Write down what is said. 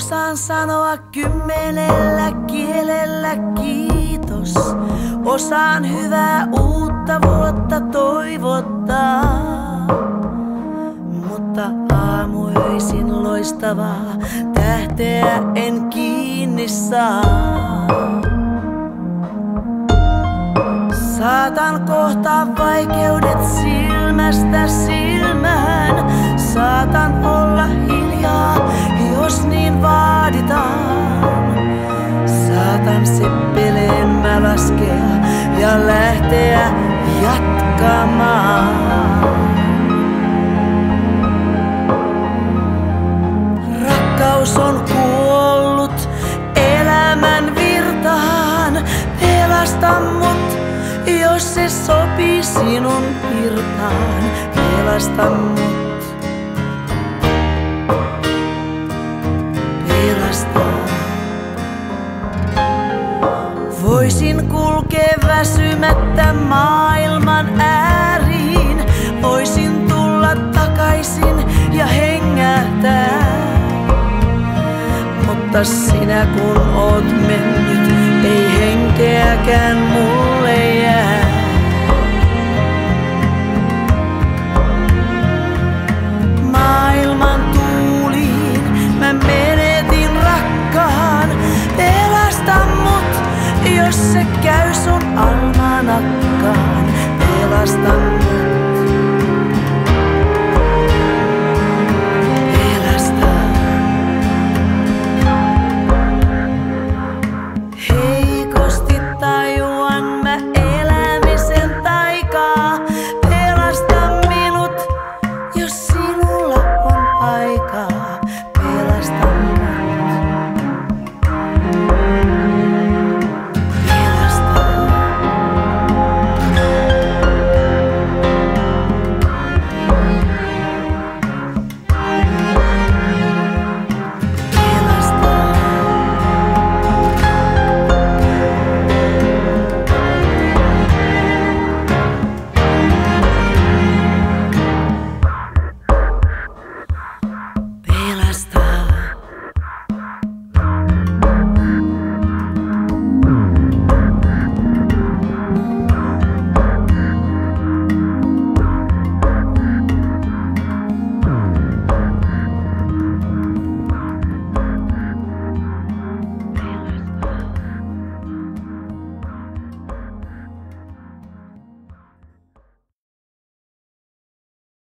Osaan sanoa 10 kielellä kiitos. Osaan hyvää uutta vuotta toivottaa. Mutta aamuöisin loistavaa tähteä en kiinni saa. Saatan kohtaa vaikeudet silmästä silmään. Saatan olla hiljaa, jos niin vaaditaan. Saatan seppeleen mä laskea ja lähteä jatkamaan. Rakkaus on kuollut elämän virtaan. Pelasta mut, jos se sopii sinun virtaan. Pelasta mut. Voisin kulkea väsymättä maailman ääriin. Voisin tulla takaisin ja hengähtää. Mutta sinä kun oot mennyt, ei henkeäkään mulla.